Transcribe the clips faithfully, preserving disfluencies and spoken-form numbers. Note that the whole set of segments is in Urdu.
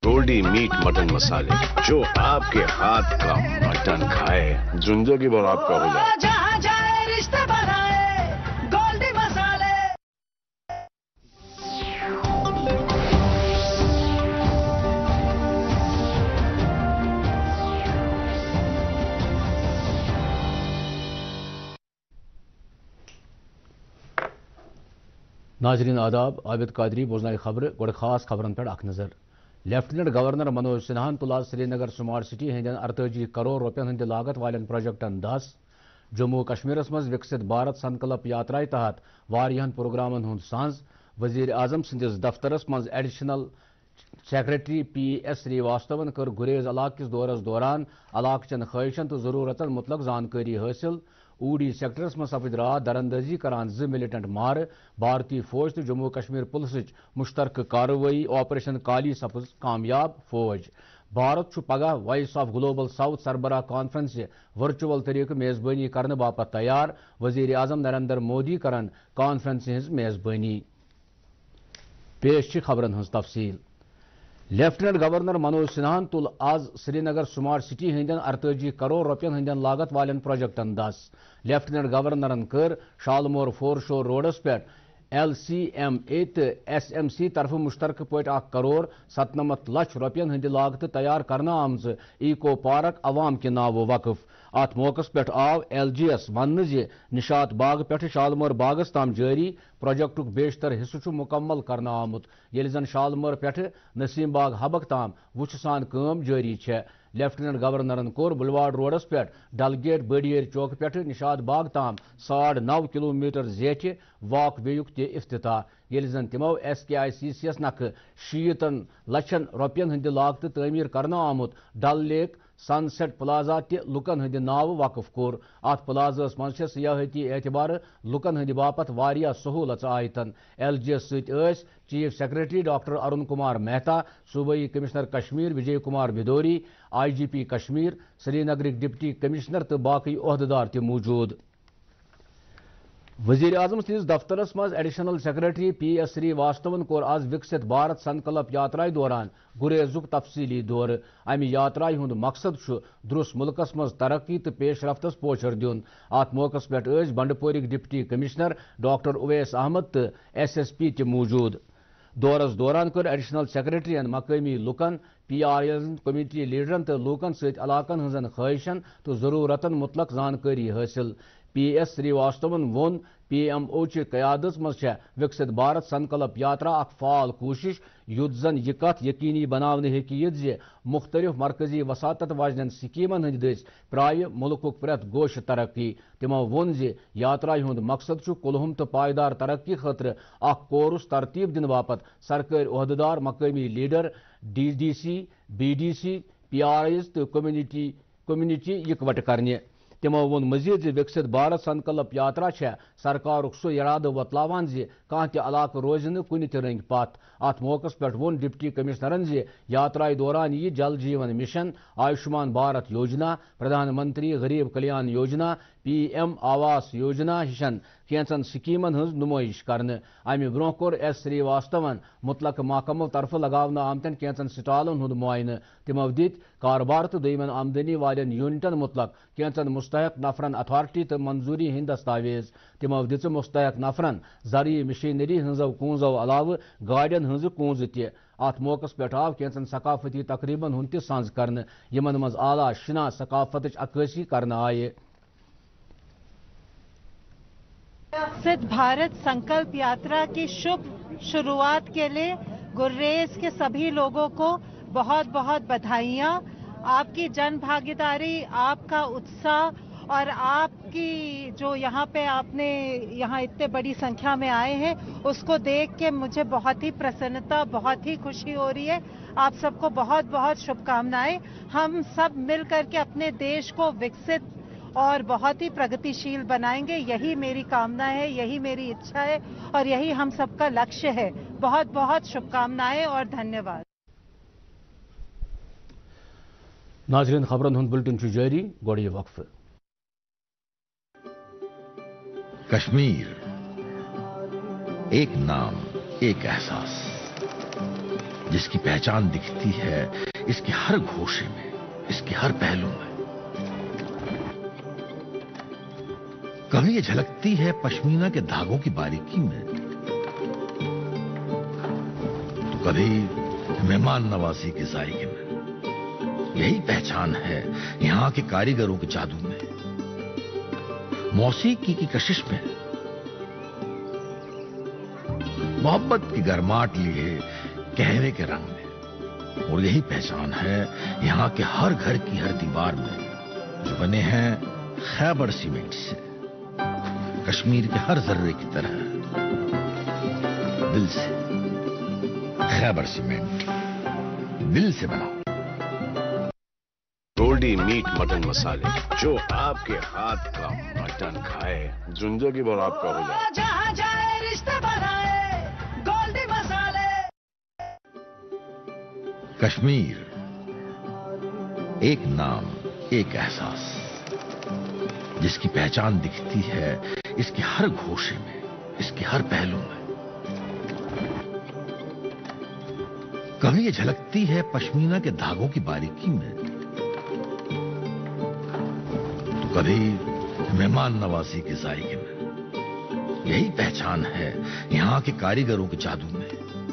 गोल्डी मीट मटन मसाले, जो आपके हाथ का मटन खाए जिंदगी भर आपका हो जाए। जहाँ जाए रिश्ते बनाए गोल्डी मसाले। नाजरीन आदाब, आबिद कादरी बोजनाई खबर गोड़ खास खबरन पे अख नजर। लेफ्टिनेंट गवर्नर मनोज सिन्हान तुल आज श्रीनगर स्मार्ट सिटी हंदन अड़ताजी करोड़ रुपयन हंद लागत वालन प्रोजेक्टन दस। जम्मू कश्मीर मज विकसित भारत संकल्प यात्रा तहत वारियान प्रोग्रामन हुंद सांझ। वजीर आजम सिंदिस दफ्तरस मज एडिशनल सेक्रेटरी पी एस श्रीवास्तवन कर गुरेज इलाक किस दौरस दौरान इलाक चन ख्वाहिशन तो जरूरतन मुतलक जानकारी हासिल। ऊडी सेक्टरस में सपद रात दरअंदाजी करान ज मिलिटेंट मार। भारतीय फौज तो जम्मू कश्मीर पुलिस मुश्तरक कार्रवाई ऑपरेशन काली सपज कामयाब। फौज भारत छु पगह वॉइस ऑफ ग्लोबल साउथ सरबराह कॉन्फ्रेंस वर्चुअल तरीके मेजबानी करने बापत तैयार। वजीर आजम नरेंद्र मोदी करन कॉन्फ्रेंस हज मेजबानी। पेश खबरन हज तफसील। लेफ्टिनेंट गवर्नर मनोज सिन्हान तुल आज श्रीनगर स्मार्ट सिटी हंदन अड़ताजी करोड़ रुपयन हंदन लागत वालन प्रोजेक्टन दस। लेफ्टिनेंट गवर्नरन कर शालमोर फोर शोर रोडस पे एल सी एम ए तो एस एम सी तरफ मुश्तरक पे अख करोड़ सतनमत लक्ष रुपयन हंद लागत तैयार करना आमज इको पार्क अवाम के नावो वक्फ। अत मौकस पे आव एल जी एस वन जे निशात बाग पे शालमोर बागस ताम जारी प्रोजेक्टुक बेशतर हिस्सु मुकम्मल करना आमुत, येल जन शालमोर पे नसीम बाग हबक ताम वुछ सान काम जारी है। लेफ्टिनेंट गवर्नरन कोर बुलवाड रोडस पे डलगेट बड़ियर चौक पे निशात बाग ताम साढ़ नौ किलोमीटर जेठ वाक वेयुक ते इफ्तिताह, येल जन तिमो एस के आई सी सी एस नख शीतन लक्षन रुपयन हंद लागत तमीर करना आमुत डल लेक सनसेट प्लाजा ते लुकन हंद नाव वक्फ कोर। अत प्लाजस मज सियाहती एतबार लुकन हंद बापत वारिया सहूलत आयतन। एल जी एस सत chief secretary doctor Arun Kumar Mehta, सूबाई commissioner Kashmir Vijay Kumar Bidhuri, I G P Kashmir, Srinagar deputy commissioner तो बाकी ओहदेदार ते मौजूद। वजीर आजम सिंस दफ्तरस मज एडिशनल सेक्रेटरी पी एस श्रीवास्तवन कोर आज विकसित भारत संकल्प यात्रा दौरान गुरेजुक तफसीली दौर। अमि यात्रा हुंद मकसद दुरुस मुल्कस मज तरक्की तो पेशरफ्तस पोचर दिन। अत मौकस पे बंडपोरिक deputy commissioner doctor Uwais Ahmad तो एस एस पी ते मौजूद। दौरस दौरान कर एडिशनल सेक्रेटरीन मकामी लुकन, पी आर एन कम्युनिटी लीडरन तो लूकन सत इलाकन हजन ख्वाहिशन तो जरूरतन मुतलक जानकारी हासिल। पी एस श्रीवास्तवन वोन पी एम ओ ची कयादत मज विकसित भारत संकल्प यात्रा अख फाल कोशिश युद्ध जन यह कत यकीनी बनाने हे मुख्तलिफ मरकजी वसातत वाजन स्कीमन हंद दस प्राय मुल्कुक प्रत गोश तरक्की। तिमो वोन जे यात्रा हुंद मकसद कुलहुम तो पायदार तरक्की खतर अख कोर्स तरतीब दिन बापत सरकारी ओहदेदार, मकामी leader, D D C, B D C, P R S तो कम्युनिटी कम्युनिटी इकवट करने। तिमो वोन मजीद विकसित भारत संकल्प यात्रा सरकार सो इराद वतलावान जे कह इलाक रोज कुन रंग पत। अत मौकस पे वोन डिप्टी कमिश्नरन जे यात्रा दौरान यह जल जीवन मिशन, आयुष्मान भारत योजना, प्रधानमंत्री गरीब Kalyan Yojana, P M Awas Yojana हिशन कैंचन Schiemann हज नुमाइश करने। अमि ब्रोह कोर एस श्रीवास्तवन मुतलक महकमों तरफ लगावना आमतन कैंचन स्टॉलन हुंद मुआयन। तिमो दित कारोबार तो दमन आमदनी वालन यूनिटन मुतलक कैंचन मुस्तहक नफरन अथॉरिटी तो मंजूरी हिंद दस्तावेज। तिमो दिच मुस्तहक नफरन जरिए मशीनरी हजो कूंजो अलाव गाड़ियन हज कूंज ते। अत मौकस पे आव कैंचन सकाफती तकरीबन हुंद सांझ करने, यमन मज आला शिना सकाफत अक्सी करने आये। विकसित भारत संकल्प यात्रा की शुभ शुरुआत के लिए गुर्रेज के सभी लोगों को बहुत बहुत बधाइयाँ। आपकी जन भागीदारी, आपका उत्साह और आपकी जो यहाँ पे आपने यहाँ इतने बड़ी संख्या में आए हैं उसको देख के मुझे बहुत ही प्रसन्नता, बहुत ही खुशी हो रही है। आप सबको बहुत बहुत शुभकामनाएं। हम सब मिल करके अपने देश को विकसित और बहुत ही प्रगतिशील बनाएंगे, यही मेरी कामना है, यही मेरी इच्छा है और यही हम सबका लक्ष्य है। बहुत बहुत शुभकामनाएं और धन्यवाद। नाज़रीन खबरन हुंद बुलेटिन जारी, गोड़ी वक्फ। कश्मीर, एक नाम, एक एहसास। جس کی پہچان دکھتی ہے اس کے ہر گوشے میں، اس کے ہر پہلو میں. کبھی یہ جھلکتی ہے پشمینہ کے دھاگوں کی باریکی میں، تو کبھی مہمان نوازی کے ذائقے میں. یہی پہچان ہے یہاں کے کاریگروں کے جادو میں، موسیقی کی کشش میں، محبت کی گرماہٹ لیے کہوے کے رنگ میں. اور یہی پہچان ہے یہاں کے ہر گھر کی ہر دیوار میں، جو بنے ہیں خیبر سیمنٹ سے، کشمیر کے ہر ذرے کی طرح دل سے. خیبر سیمنٹ، دل سے بنا. گولڈی میٹ مٹن مسالے، جو آپ کے ہاتھ کا مٹن کھائے زندگی بھر آپ کا ہو جائے. जहाँ जाए रिश्ते बनाए गोल्डी मसाले. کشمیر، ایک نام، ایک احساس، جس کی پہچان دکھتی ہے اس کے ہر گوشے میں، اس کے ہر پہلو میں. کبھی یہ جھلکتی ہے پشمینہ کے دھاگوں کی باریکی میں، تو کبھی مہمان نوازی کے ذائقے میں. یہی پہچان ہے یہاں کے کاریگروں کے جادو میں،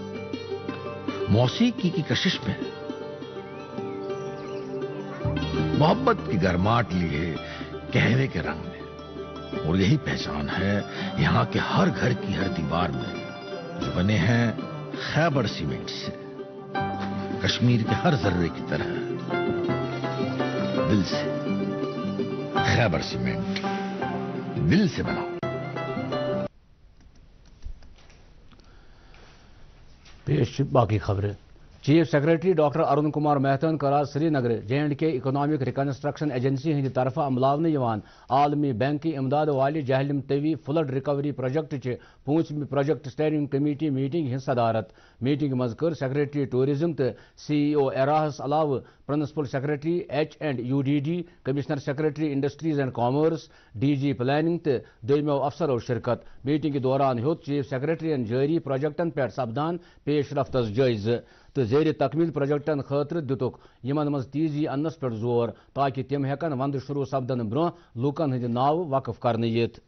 موسیقی کی کشش میں، محبت کی گرماہٹ لیے کہوے کے رنگ میں. اور یہی پہچان ہے یہاں کے ہر گھر کی ہر دیوار میں، جو بنے ہیں خیبر سیمنٹ سے، کشمیر کے ہر ذرے کی طرح دل سے. خیبر سیمنٹ، دل سے بنا. پیش باقی خبریں. Chief secretary doctor Arun Kumar مہتاہن کر آز Srinagar J and K economic reconstruction agency ہند طرف عملاونہ یوان عالمی بینک کی امداد والے Jhelum Tawi flood recovery project چہ پونچم پروجیکٹ سٹیئرنگ کمیٹی میٹنگ ہند صدارت. میٹنگ مز کر سیکرٹری ٹورزم تو سی ای او ایراہس علاوہ principal secretary H and U D D, commissioner secretary industries and commerce, D G planning تو دویمو افسرو شرکت. میٹنگ دوران ہیوت چیف سیکرٹری جاری پروجیکٹن پہ سپدان پیش رفتس جائزہ تو زیر تکمیل پروجیکٹن خاطر دتک یمن مز تیزی انس پہ زور تاکہ تم ہیکن وند شروع سپدن برہ لوکن ہند ناو وقف کرنے یت.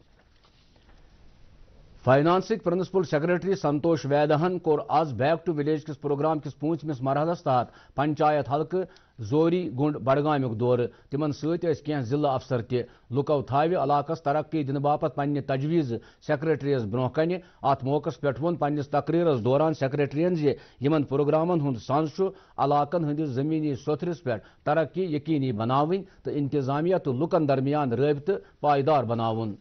فائنانسک پرنسپل سیکرٹری سنتوش ویدہن کور آز بیک ٹو ولیج کس پروگرام کس پونچمس مرحلس تحت پنچایت حلقہ زوری گنڈ بڈگامیک دور. تمن ست کی ضلع افسر تہ لکو تھاوِ علاقس ترقی دن باپت پنہ تجویز سیکرٹریس برہ کن. ات موقع پہ ون پنس تقریرس دوران سیکرٹرین زِ یمن پروگرامن ہند سنز علاقن ہندس زمینی سوتھرس پہ ترقی یقینی بناون تو انتظامیہ تو لکن درمیان رابطہ پائیدار بناون.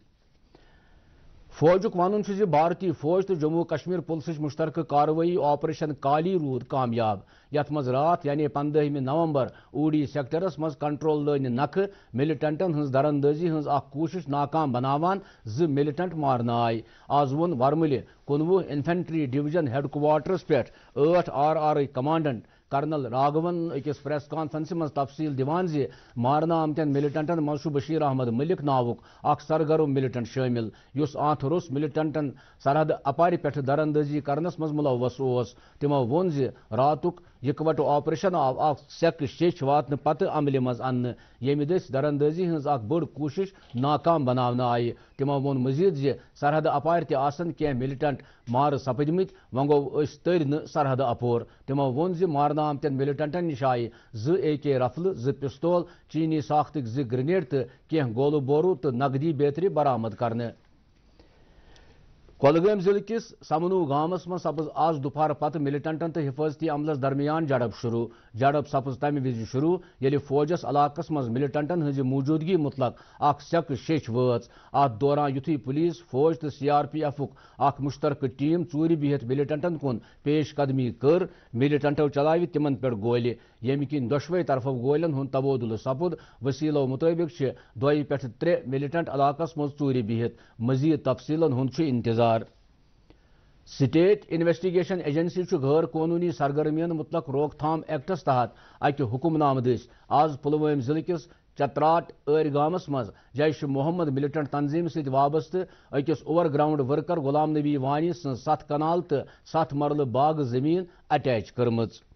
فوجک ون بھارتی فوج تو جموں کشمیر پولیسچ مشترکہ کاروٲیی آپریشن کالی رود کامیاب. یت مز رات یعنی پندہم نومبر اوڈی سیکٹرس مز کنٹرول لٲنہ نکھٕ ملٹنٹن ہز درندازی ہز اخ کوشش ناکام بناوان زٕ ملٹنٹ مارنہ آئی. آز وون ورملہ کنوہ انفنٹری ڈویژن ہیڈ کوارٹرس پہ ٲٹھ آر آر کمانڈنٹ کرنل راگھون اکس پریس کانفرنس مز تفصیل دیوان زِ مارنہ آمتین ملٹنٹن مز بشیر احمد ملک ناوک اخ سرگرم ملٹنٹ شامل یس آنت روس ملٹنٹن سرحد اپارِ پہ درندازی کرنس مز ملوث اوس. تمو وون زِ راتک یکوٹ آپریشن آو اخ سیک شیچ واتنہ پتہ عملہ مز انہ ییٚمہِ دٔسۍ درندازی ہٕنٛز اکھ بٔڑ کوٗشش ناکام بناونہٕ آیہِ. تمو ووٚن مزید زِ سرحد اپارِ تہِ آسن کینٛہہ ملٹنٹ مارٕ سپدمٕتۍ وۄنۍ گوٚو أسۍ تٔرۍ نہٕ سرحد اپور. تمو ووٚن زِ مارنہٕ آمتٮ۪ن ملٹنٹن نِش آیہِ زٕ اے کے رفلہٕ، زٕ پستول، چیٖنی ساختٕکۍ زٕ گرنیڈ تہٕ کینٛہہ گولہٕ بورو تہٕ نقدی بیترِ برآمد کرنہٕ. کۄلگٲمۍ ضلع کس سمنو گامس مز سپز آز دُپہر پتہ ملٹنٹن تو حفاظتی عملس درمیان جڑپ شروع. جڑپ سپز تمہ وز شروع ییٚلہِ فوجس علاقس مز ملٹنٹن ہٕنٛزِ موجودگی متعلق اکھ سیکہٕ شیچھ وٲژ. اتھ دوران یُتھُے پولیس فوج تو سی آر پی ایفُک اکھ مشترکہٕ ٹیم ژوٗرِ بِہِتھ ملٹنٹن کُن پیش قدمی کٔر، ملٹنٹو چلاوِ تمن پٮ۪ٹھ گولہِ ییٚمہِ کِنۍ دۄشوے طرفو گولین ہُنٛد تبادلہٕ سپُد. وسیلو مطٲبق چھِ دۄیہِ پٮ۪ٹھٕ ترٛےٚ ملٹنٹ علاقس منٛز ژوٗرِ بِہِتھ. مزید تفصیلن ہُنٛد چھُ انتظار. سٹیٹ انویسٹیگیشن ایجنسی چھُ غٲر قونوٗنی سرگرمیَن متعلق روک تھام ایکٹس تحت اکہ حکم نامہ دٔسۍ آز پلوٲمۍ ضلع کِس چتراٹ ٲرۍ گامس منٛز جیش محمد ملٹنٹ تنظیٖم سۭتۍ وابستہٕ أکِس اوور گراؤنڈ ورکر غلام نبی وانی سٕنٛز ستھ کنال تہٕ ستھ مرلہٕ باغ زٔمیٖن اٹیچ کٔرمٕژ.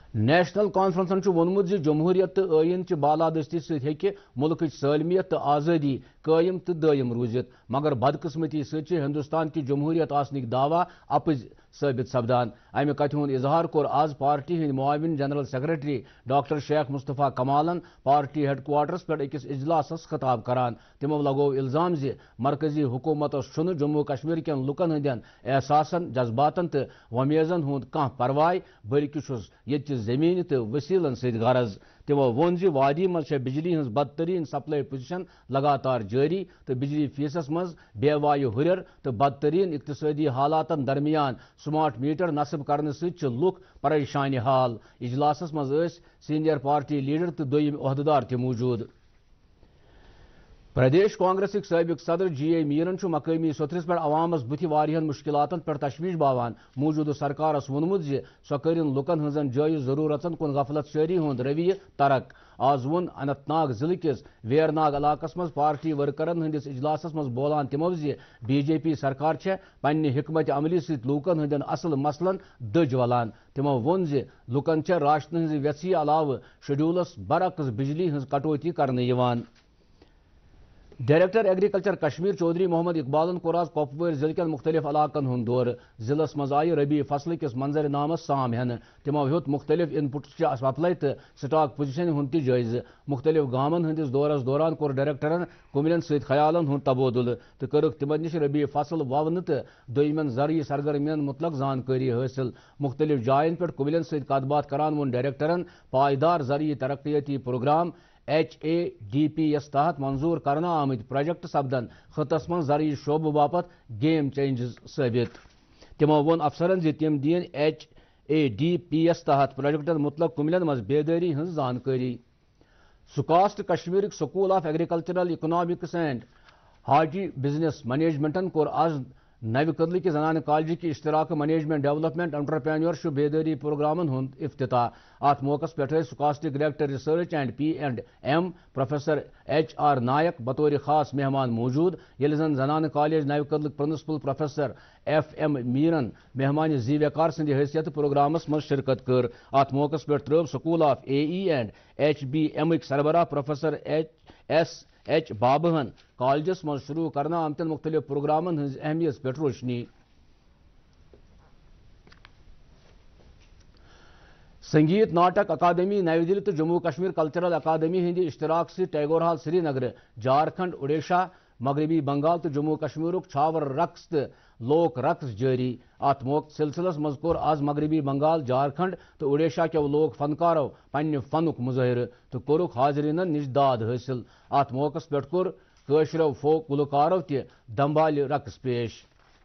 نیشنل کانفرنسن وونمت زِ جمہوریت تو عین چہ بالادستی ست ہیکہ ملکچ سالمیت تو آزادی قائم تو دائم روزت، مگر بدقسمتی ست ہندوستان کی جمہوریت آسنک دعوی اپز ثابت سپدان۔ امہ کتھ ہند اظہار کور آز پارٹی ہند معاون general secretary doctor Sheikh Mustafa کمالن پارٹی ہیڈ کوارٹرس پہ اکس اجلاسس خطاب کران۔ تمو لگو الزام زِ مرکزی حکومت چھُنہٕ جموں کشمیر کین لکن ہندین احساسن، جذباتن تو ومیزن ہند کانٛہہ پرواے، بلکہ چھُس ییٚتہِ زمین تو وسیلن ست غرض۔ تمو وون زِ وادی مز بجلی ہز بدترین سپلائی پوزیشن لگاتار جاری تو بجلی فیسس مز بے وایہ ہرر تو بدترین اقتصادی حالاتن درمیان سمارٹ میٹر نصب کرنے ست لوک پریشانی حال۔ اجلاسس مز ٲسۍ سینئر پارٹی لیڈر تو دویم عہدیدار تہ موجود۔ پردیش کانگریسک سابق صدر جی اے میرن مقامی صوترس پہ عوامس بتھ واریاہن مشکلاتن پہ تشویش باوان موجودہ سرکارس وونمت زِ سۄ کٔرِن لُکن ہٕنزن جٲیز ضروٗرتن کُن غفلت شٲری ہُنٛد رویہ ترک۔ آز ووٚن اننت ناگ ضلع کِس ویرناگ علاقس منٛز پارٹی ورکرن ہندس اجلاسس منٛز بولان تِمو زِ بی جے پی سرکار چھےٚ پننہِ حکمت عملی سۭتۍ لوٗکن ہٕنٛدٮ۪ن اصل مسلن دٔج ولان۔ تِمو ووٚن زِ لُکن چھےٚ راشنہٕ ہٕنٛزِ ویژھِ علاوٕ شیڈولس برعکس بجلی ہٕنٛز کٹوتی کرنہٕ یِوان۔ ڈائریکٹر ایگریکلچر کشمیر چودھری محمد اقبالن کور آز کۄپوٲرۍ ضلع کٮ۪ن مختلف علاقن ہُنٛد دورٕ۔ ضلعس منٛز آیہِ ربی فصلہٕ کِس منظر نامس سام ہٮ۪نہٕ۔ تِمو ہیوٚت مختلف ان پٹچہِ سپلائی تہٕ سٹاک پوزیشن ہُنٛد تہِ جٲیزٕ۔ مختلف گامن ہٕنٛدِس دورس دوران کوٚر ڈائریکٹرن کُملین سۭتۍ خیالن ہُنٛد تبادلہٕ تہٕ کٔرٕکھ تِمن نِش ربی فصل وونہٕ تہٕ دوٚیمٮ۪ن زرعی سرگرمین متعلق زانکٲری حٲصِل۔ مختلف جاین پٮ۪ٹھ کُملین سۭتۍ کتھ باتھ کران ووٚن ڈائریکٹرن پائیدار زرعی ترقیاتی programme H A D P S تحت منظور کرنا آمت پروجیکٹ سپدن خطس من زرعی شعبہ باپت گیم چینجز ثابت۔ تمو وون افسرن زِ تم دین H A D P S تحت پروجیکٹن متعلق کُملین مز بیداری ہز زانکاری۔ سکاسٹ کشمیرک school of agricultural economics and horti business مینجمنٹن کور آز نوِ کدلہ کی زنانہ کالجہ کی اشتراک مینجمنٹ ڈیولپمنٹ انٹرپرینیورشپ بیداری پروگرامن ہند افتتاح۔ ات موقع پہ سکاسٹک director research and P and M professor H R Naik بطور خاص مہمان موجود، یل زن زنانہ کالج نوِ کدلک پرنسپل پروفیسر ایف ایم میرن مہمان زی وقار سند حیثیت پروگرامس مز شرکت کر۔ ات موقع پہ ترو school of A E and H B ایمک سربراہ پروفیسر ایچ ایس ایچ بابہن کالجس مز شروع کرنا آمتن مختلف پروگرامن ہز اہمیت پہ روشنی۔ سنگیت ناٹک اکادمی نئی دہلی تو جموں کشمیر کلچرل اکادمی ہندی اشتراک سے ٹیگور ہال سری نگر، جھارکھنڈ، اڈیشہ، مغربی بنگال تو جموں کشمیرک چھاور رقص تو لوک رقص جاری۔ ات موقع سلسلس مز کور آز مغربی بنگال، جھارکھنڈ تو اڈیشہ کے لوک فنکارو پنہ فنک مظاہرہ تو کورک حاضرینن نش داد حاصل۔ ات موقع پہ کور کٲشرو فوک گلوکارو تہ دمبالہِ رقص پیش۔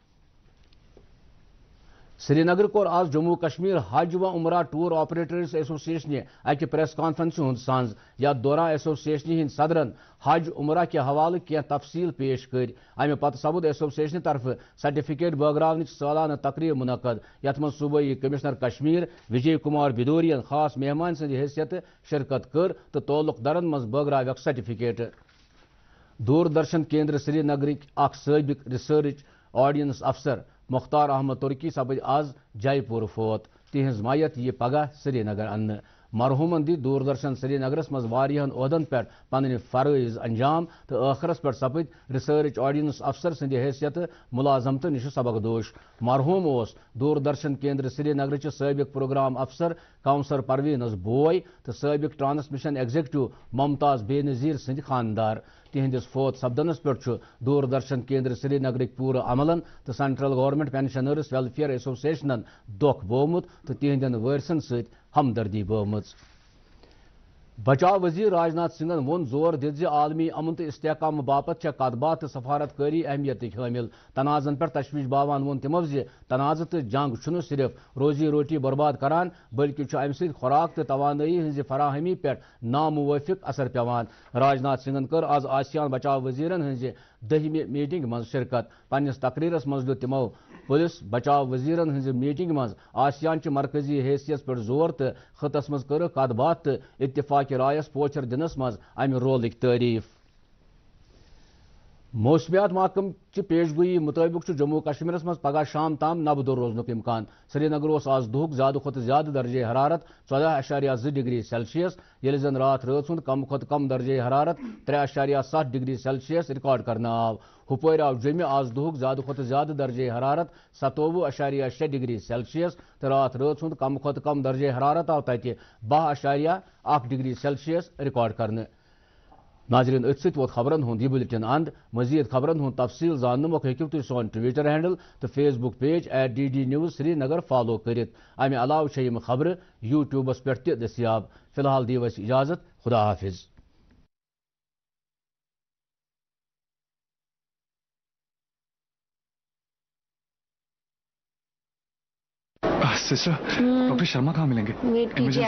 سری نگر کور آز جموں کشمیر حج و عمرہ ٹور آپریٹرز ایسوسیشن اکہ پریس کانفرنس ہند سانز۔ یتھ دوران ایسوسیشن ہند صدرن حج عمرہ کے حوالہ کی تفصیل پیش کر۔ امہ پتہ سپد ایسوسیشن طرف سرٹیفکیٹ بٲگراونٕچ سالانہ تقریب منعقد، یتھ من صوبائی کمشنر کشمیر وجے کمار بدورین خاص مہمان سند حیثیت شرکت کر تو تعلق درن مز بٲگراویکھ سرٹیفکیٹ۔ دوردرشن کیندر سری نگرک اخ سابق ریسرچ آڈینس افسر مختار احمد ترکی سپد آز جے پور فوت۔ تہذ میت یہ پگہ سری نگر ان۔ مرحومن دی دوردرشن سری نگرس مز واریہن عہدن پہ پنن فرائض انجام تو آخرس پہ سپد ریسرچ آڈینس افسر سند حیثیت ملازمت نش سبکدوش۔ مرحوم اس دوردرشن کیندر سری نگر سابق پروگرام افسر کونسر پروینس بوے تو سابق ٹرانسمیشن ایگزیکٹو ممتاز بے نظیر سند خاندار۔ تہندس فوت سپدنس پہ دوردرشن کیندر سری نگرک پورہ عملن تو سینٹرل گورنمنٹ پینشنرز ویلفیئر ایسوسیشنن دکھ بومت تو تہندین وارثن ست ہمدردی بومت۔ بچاؤ وزیر راجناتھ سنگھن وون زور دت زِ عالمی امن تو استحکام باپت چھےٚ کتھ باتھ تو سفارت کاری اہمیتک حامل۔ تنازن پہ تشویش باوان وون تمو زِ تنازع تو جنگ چھُنہٕ صرف روزی روٹی برباد کران بلکہ چھُ امہ سۭتۍ خوراک تو توانائی ہٕنزِ فراہمی پہ ناموافق اثر پیوان۔ راجناتھ سنگھن کر آز آسیان بچاؤ وزیرن ہٕنزِ دہمہِ میٹنگ مز شرکت۔ پننس تقریرس مز دیُت تمو پولیس بچاؤ وزیرن ہٕنزِ میٹنگ مز آسیان چہ مرکزی حیثیت پہ زور تو خطس مز کٔرٕکھ کتھ باتھ تو اتفاق رایس پوچھر دنس مز امہ رولک تعریف۔ موسمیات محکم چہ پیشگوئی مطابق جموں کشمیر مز پگہ شام تام نبدر روزنک امکان سری نگر آز دہک زیادہ کھت زیادہ درجہ حرارت ژۄدہ اشاریہ زٕ ڈگری سیلسیس یل زن رات رات ہند کم کھت کم درجہ حرارت ترے اشاریہ ستھ ڈگری سیلسیس ریکارڈ کرنا آو ہپور آو جمع آز دہک زیادہ کھت زیادہ درجہ حرارت ستوہ اشاریہ شے ڈگری سیلسیس تو رات رات ہند کم کھت کم درجہ حرارت آو تتہ بہ اشاریہ اکھ ڈگری سیلسیس ریکارڈ کرنا ناظرین ات ست ووت خبرن ہند یہ بلٹن اند مزید خبرن ہند تفصیل زاننے موقع ہیکو تھی سون ٹویٹر ہینڈل تو Facebook page at D D news Srinagar follow کرت امہ علاوہ چھ یم خبر یوٹیوبس پہ تہ دستیاب فی الحال دیو اس اجازت خدا حافظ سسٹر ڈاکٹر شرما کہاں ملیں گے؟ ویٹ کیجیے